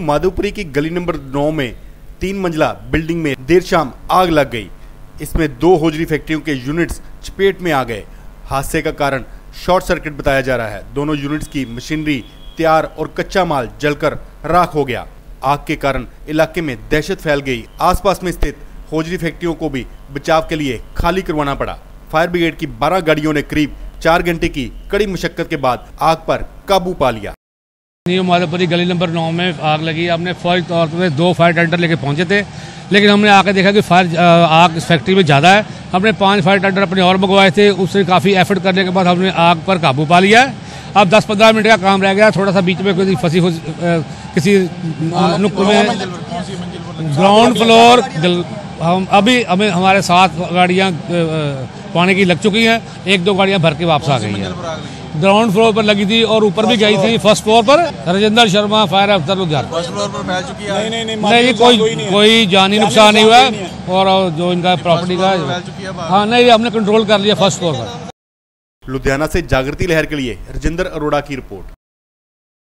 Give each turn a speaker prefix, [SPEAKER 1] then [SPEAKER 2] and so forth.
[SPEAKER 1] माधोपुरी की गली नंबर 9 में 3 मंजिला बिल्डिंग में देर शाम आग लग गई। इसमें 2 होजरी फैक्ट्रियों के यूनिट्स चपेट में आ गए। हादसे का कारण शॉर्ट सर्किट बताया जा रहा है। दोनों यूनिट्स की मशीनरी तैयार और कच्चा माल जलकर राख हो गया। आग के कारण इलाके में दहशत फैल गई। आसपास में स्थित होजरी फैक्ट्रियों को भी बचाव के लिए खाली करवाना पड़ा। फायर ब्रिगेड की 12 गाड़ियों ने करीब 4 घंटे की कड़ी मशक्कत के बाद आग पर काबू पा लिया।
[SPEAKER 2] न्यू माधोपुरी गली नंबर 9 में आग लगी। हमने फौरी तौर पर 2 फायर टेंडर लेके पहुंचे थे, लेकिन हमने आके देखा कि आग इस फैक्ट्री में ज़्यादा है। हमने 5 फायर टेंडर अपने और मंगवाए थे। उससे काफ़ी एफर्ट करने के बाद हमने आग पर काबू पा लिया है। अब 10-15 मिनट का काम रह गया। थोड़ा सा बीच में कोई फंसी किसी नुक्कड़ में ग्राउंड फ्लोर हम अभी हमें हमारे 7 गाड़ियाँ पानी की लग चुकी हैं। 1-2 गाड़ियाँ भर के वापस आ गई हैं। ग्राउंड फ्लोर पर लगी थी और ऊपर भी गई थी। फर्स्ट फ्लोर पर राजेंद्र शर्मा फायर अफसर लुधियाना।
[SPEAKER 3] फर्स्ट फ्लोर पर फैल चुकी है?
[SPEAKER 2] नहीं, कोई जानी नुकसान नहीं हुआ और जो इनका प्रॉपर्टी का हाँ नहीं, हमने कंट्रोल कर लिया फर्स्ट फ्लोर पर।
[SPEAKER 1] लुधियाना से जागृति लहर के लिए राजेंद्र अरोड़ा की रिपोर्ट।